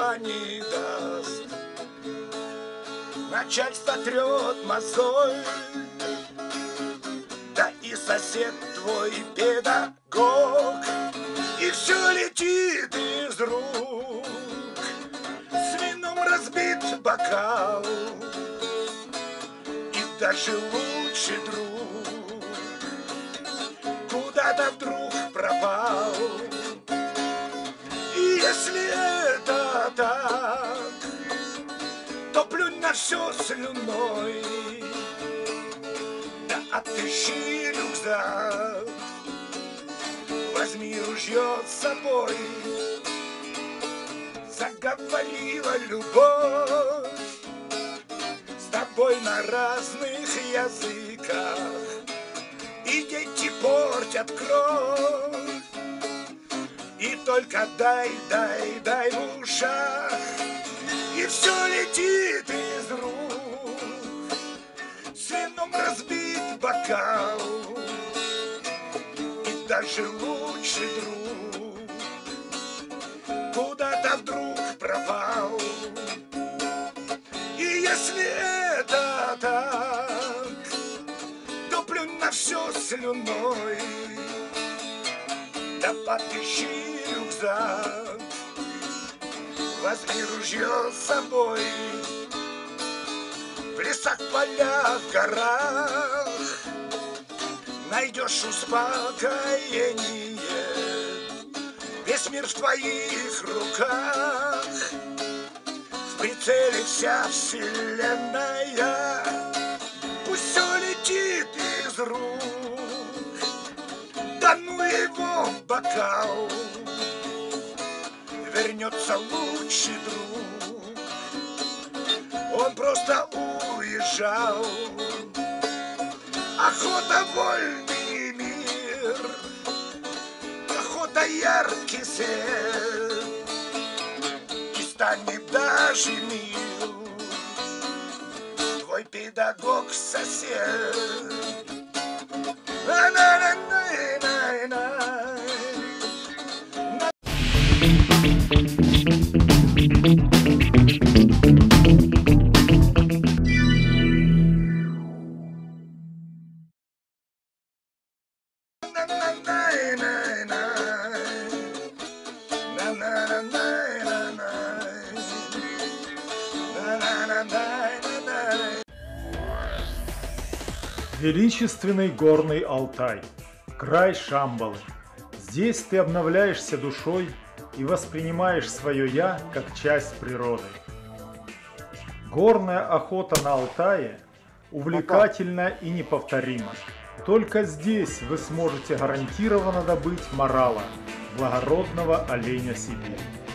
добра не даст. Начальство трет мозоль, да и сосед твой педагог, и все летит из рук. С вином разбит бокал, и даже лучший друг куда-то вдруг пропал. И если это так, то плюнь на все слюной, да отыщи рюкзак, возьми ружье с собой. Заговорила любовь с тобой на разных языках, и дети портят кровь, и только дай в ушах, и все летит из рук. С вином разбит бокал, и даже лучший друг куда-то вдруг пропал. И если это так, то плюнь на все слюной, да подыщи рюкзак, возьми ружье с собой. В лесах, полях, горах найдешь успокоение. Весь мир в твоих руках, в прицеле вся вселенная. Пусть все летит из рук, да ну его в бокал. Вернется лучший друг, он просто уезжал. Охота — вольный мир, охота — яркий свет, и станет даже мил твой педагог-сосед. Величественный горный Алтай, край Шамбалы. Здесь ты обновляешься душой и воспринимаешь свое «я» как часть природы. Горная охота на Алтае увлекательна и неповторима. Только здесь вы сможете гарантированно добыть морала, благородного оленя Сибири.